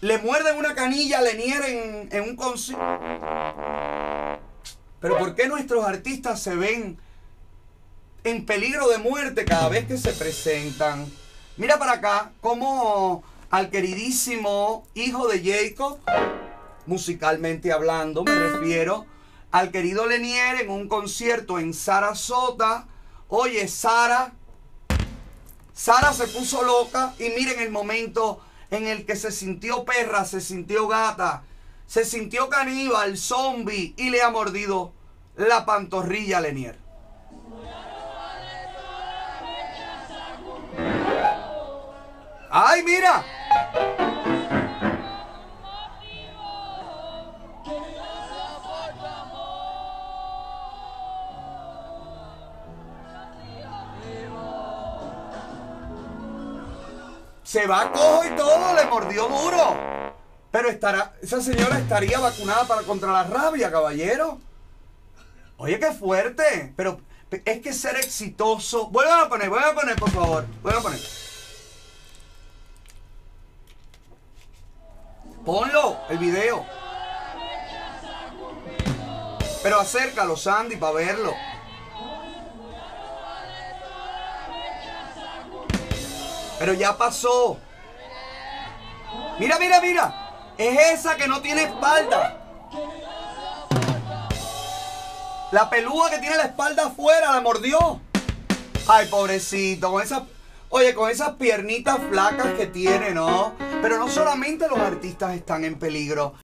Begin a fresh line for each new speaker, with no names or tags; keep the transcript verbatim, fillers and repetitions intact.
le muerden una canilla a Lenier en, en un concierto. Pero ¿por qué nuestros artistas se ven en peligro de muerte cada vez que se presentan? Mira para acá cómo al queridísimo hijo de Jacob, musicalmente hablando me refiero, al querido Lenier en un concierto en Sarasota. Oye, Sara, Sara se puso loca y miren el momento en el que se sintió perra, se sintió gata, se sintió caníbal, zombie y le ha mordido la pantorrilla a Lenier. ¡Ay, mira! Se va cojo y todo, le mordió duro. Pero estará, esa señora estaría vacunada para contra la rabia, caballero. Oye, qué fuerte. Pero es que ser exitoso. Vuelvan a poner, vuelvan a poner, por favor. Vuelvan a poner. Ponlo, el video. Pero acércalo, Sandy, para verlo. Pero ya pasó. Mira, mira, mira. Es esa que no tiene espalda. La pelúa que tiene la espalda afuera la mordió. Ay, pobrecito. Con esas, oye, con esas piernitas flacas que tiene, ¿no? Pero no solamente los artistas están en peligro.